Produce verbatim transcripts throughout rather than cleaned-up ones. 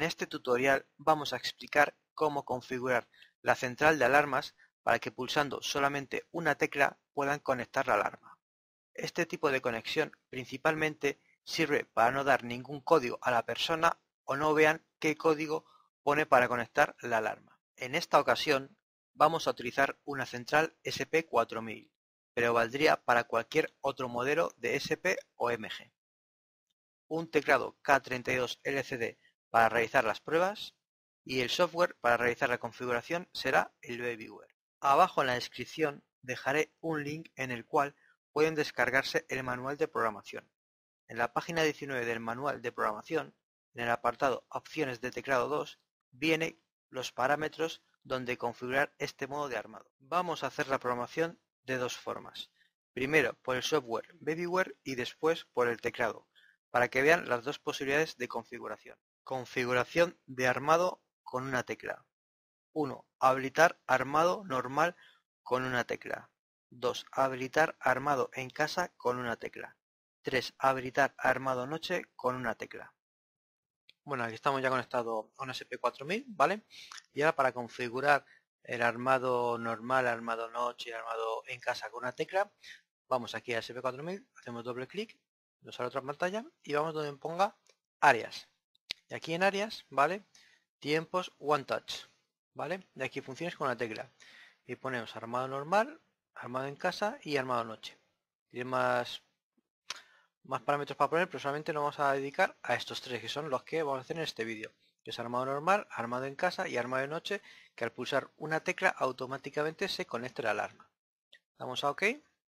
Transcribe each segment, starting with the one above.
En este tutorial vamos a explicar cómo configurar la central de alarmas para que pulsando solamente una tecla puedan conectar la alarma. Este tipo de conexión principalmente sirve para no dar ningún código a la persona o no vean qué código pone para conectar la alarma. En esta ocasión vamos a utilizar una central S P cuatro mil, pero valdría para cualquier otro modelo de S P o M G. Un teclado K treinta y dos L C D para realizar las pruebas y el software para realizar la configuración será el Babyware. Abajo en la descripción dejaré un link en el cual pueden descargarse el manual de programación. En la página diecinueve del manual de programación, en el apartado Opciones de teclado dos, viene los parámetros donde configurar este modo de armado. Vamos a hacer la programación de dos formas. Primero por el software Babyware y después por el teclado, para que vean las dos posibilidades de configuración. Configuración de armado con una tecla. uno. Habilitar armado normal con una tecla. dos. Habilitar armado en casa con una tecla. tres. Habilitar armado noche con una tecla. Bueno, aquí estamos ya conectados a una S P cuatro mil, ¿vale? Y ahora para configurar el armado normal, armado noche y armado en casa con una tecla, vamos aquí a S P cuatro mil, hacemos doble clic, nos sale otra pantalla y vamos donde ponga áreas. Y aquí en áreas, ¿vale? Tiempos One Touch, ¿vale? De aquí funciones con una tecla. Y ponemos armado normal, armado en casa y armado noche. Tiene más, más parámetros para poner, pero solamente nos vamos a dedicar a estos tres, que son los que vamos a hacer en este vídeo. Que es armado normal, armado en casa y armado de noche, que al pulsar una tecla automáticamente se conecta la alarma. Damos a OK.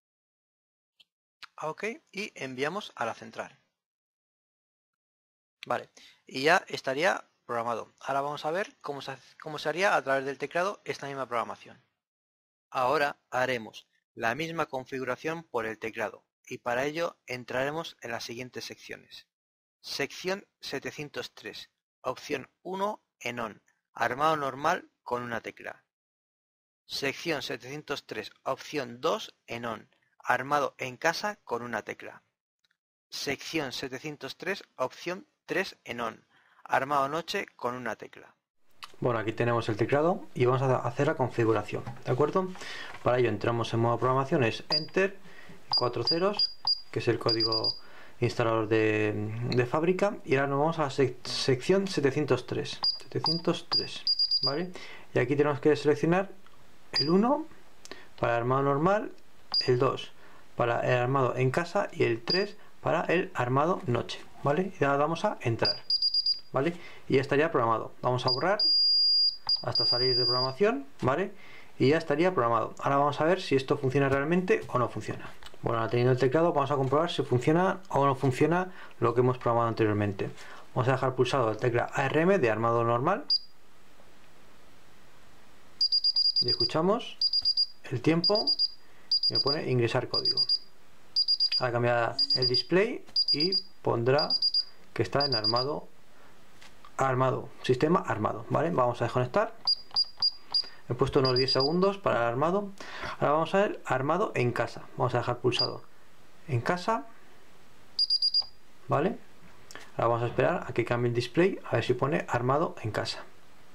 A OK y enviamos a la central. Vale, y ya estaría programado. Ahora vamos a ver cómo se, cómo se haría a través del teclado esta misma programación. Ahora haremos la misma configuración por el teclado y para ello entraremos en las siguientes secciones. Sección setecientos tres, opción uno en on, armado normal con una tecla. Sección setecientos tres, opción dos en on, armado en casa con una tecla. Sección setecientos tres, opción tres en on, armado noche con una tecla. Bueno, aquí tenemos el teclado y vamos a hacer la configuración, ¿de acuerdo? Para ello entramos en modo programación, es Enter, cuatro ceros, que es el código instalador de, de fábrica, y ahora nos vamos a la sec sección setecientos tres, setecientos tres, ¿vale? Y aquí tenemos que seleccionar el uno para el armado normal, el dos para el armado en casa y el tres para el armado noche, ¿vale? Y ahora vamos a entrar, ¿vale? Y ya estaría programado. Vamos a borrar hasta salir de programación, ¿vale? Y ya estaría programado. Ahora vamos a ver si esto funciona realmente o no funciona. Bueno, ahora teniendo el teclado vamos a comprobar si funciona o no funciona lo que hemos programado anteriormente. Vamos a dejar pulsado la tecla A R M de armado normal y escuchamos el tiempo y me pone ingresar código. Ahora cambiará el display y pondrá que está en armado armado, sistema armado, ¿vale? Vamos a desconectar. He puesto unos diez segundos para el armado. Ahora vamos a ver armado en casa. Vamos a dejar pulsado en casa, ¿vale? Ahora vamos a esperar a que cambie el display, a ver si pone armado en casa.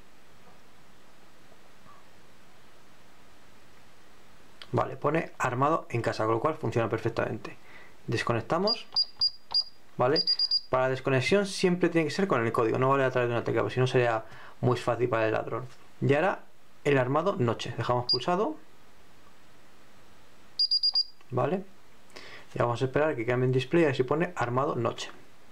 Vale, pone armado en casa, con lo cual funciona perfectamente. Desconectamos, ¿vale? Para la desconexión siempre tiene que ser con el código, no vale a través de una tecla, porque si no sería muy fácil para el ladrón. Y ahora el armado noche, dejamos pulsado, ¿vale? Y vamos a esperar a que cambie el display, a ver si pone armado noche.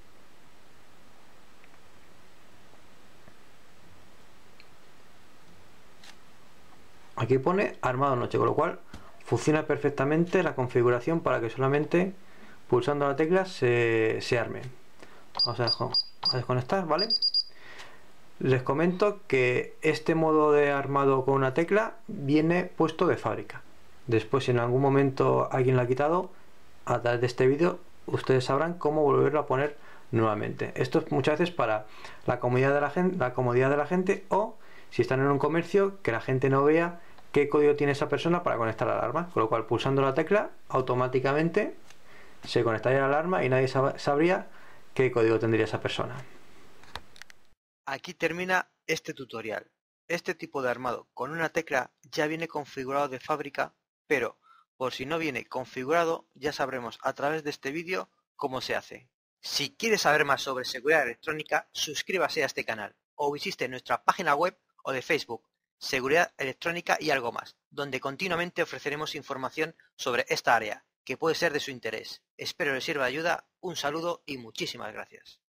Aquí pone armado noche, con lo cual funciona perfectamente la configuración para que solamente pulsando la tecla se, se arme. Vamos a desconectar, ¿vale? Les comento que este modo de armado con una tecla viene puesto de fábrica. Después, si en algún momento alguien lo ha quitado, a través de este vídeo ustedes sabrán cómo volverlo a poner nuevamente. Esto es muchas veces para la comodidad de la gente, la comodidad de la gente, o si están en un comercio, que la gente no vea qué código tiene esa persona para conectar la alarma, con lo cual pulsando la tecla automáticamente se conectaría la alarma y nadie sab- sabría qué código tendría esa persona. Aquí termina este tutorial. Este tipo de armado con una tecla ya viene configurado de fábrica, pero por si no viene configurado ya sabremos a través de este vídeo cómo se hace. Si quieres saber más sobre seguridad electrónica, suscríbase a este canal o visite nuestra página web o de Facebook, Seguridad Electrónica y algo más, donde continuamente ofreceremos información sobre esta área, que puede ser de su interés. Espero les sirva de ayuda, un saludo y muchísimas gracias.